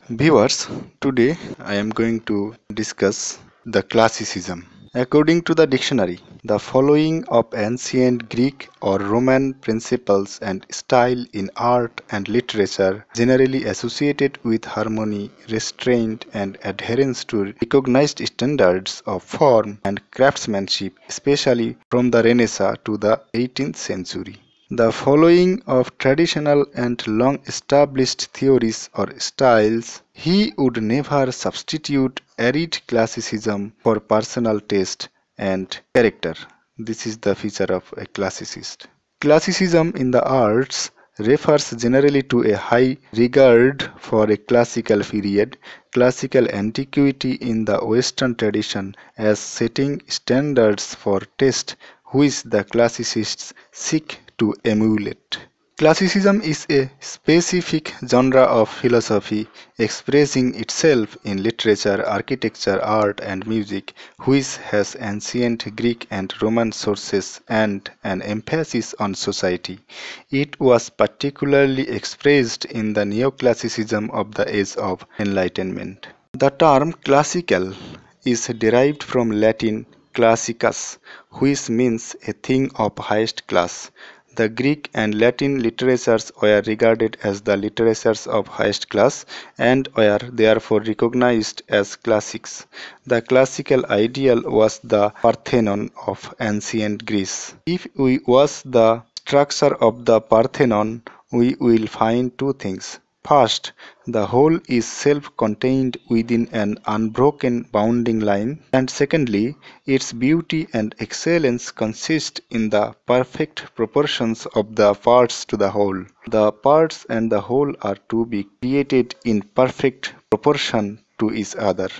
Viewers, today I am going to discuss the classicism. According to the dictionary, the following of ancient Greek or Roman principles and style in art and literature generally associated with harmony, restraint and adherence to recognized standards of form and craftsmanship, especially from the Renaissance to the 18th century. The following of traditional and long-established theories or styles, he would never substitute arid classicism for personal taste and character. This is the feature of a classicist. Classicism in the arts refers generally to a high regard for a classical period, classical antiquity in the Western tradition as setting standards for taste which the classicists seek to emulate. Classicism is a specific genre of philosophy expressing itself in literature, architecture, art, and music, which has ancient Greek and Roman sources and an emphasis on society. It was particularly expressed in the neoclassicism of the Age of Enlightenment. The term classical is derived from Latin classicus, which means a thing of highest class. The Greek and Latin literatures were regarded as the literatures of highest class and were therefore recognized as classics. The classical ideal was the Parthenon of ancient Greece. If we watch the structure of the Parthenon, we will find two things. First, the whole is self-contained within an unbroken bounding line, and secondly, its beauty and excellence consist in the perfect proportions of the parts to the whole. The parts and the whole are to be created in perfect proportion to each other.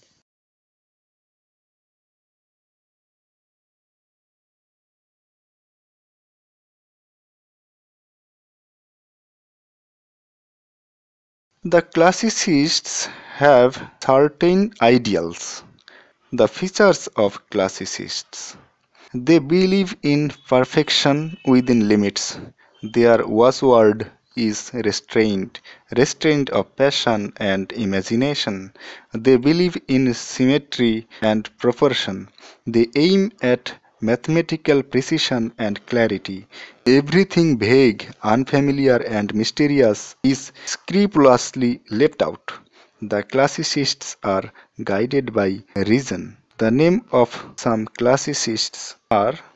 The classicists have certain ideals. The features of classicists. They believe in perfection within limits. Their watchword is restraint, restraint of passion and imagination. They believe in symmetry and proportion. They aim at mathematical precision and clarity. Everything vague, unfamiliar, and mysterious is scrupulously left out. The classicists are guided by reason. The name of some classicists are